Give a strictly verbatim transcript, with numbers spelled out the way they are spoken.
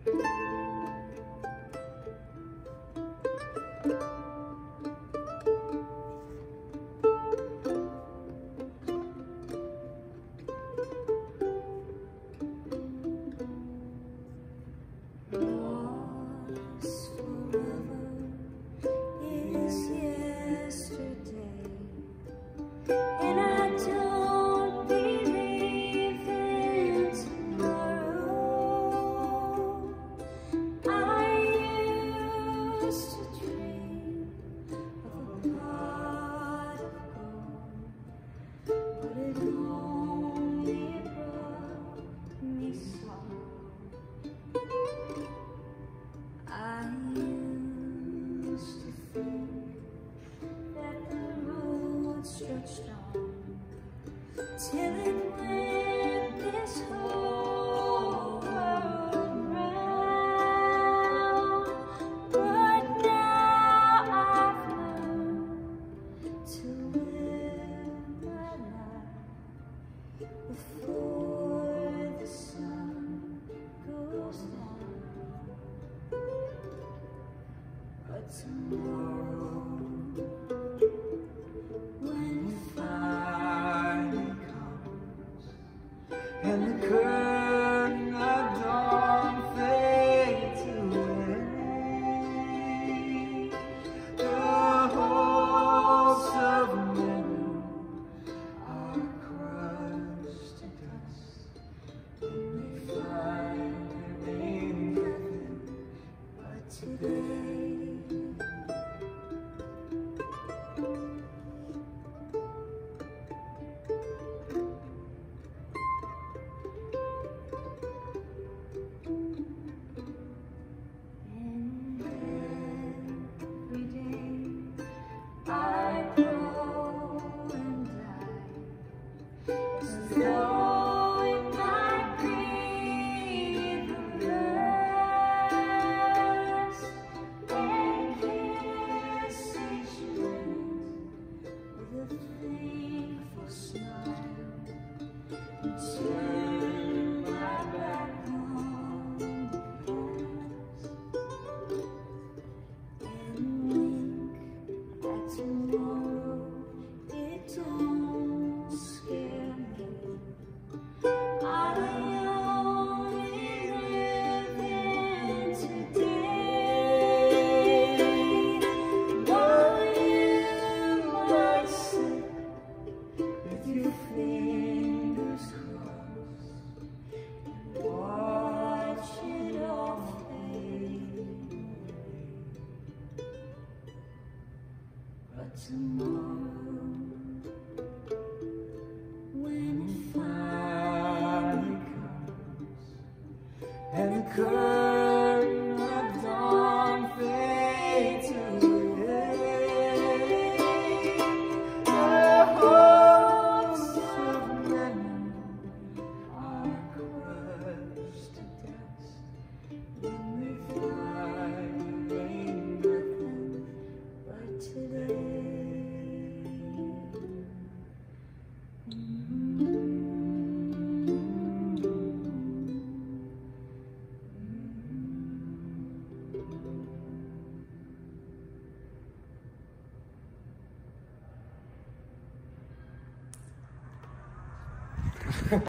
Till it went this whole world round. But now I've learned to live my life before the sun goes down. But tomorrow, when it finally comes and the curtain of dawn fades away, the hopes of men are crushed to dust, and they find there ain't nothing but today. But tomorrow, when it finally comes and the curtain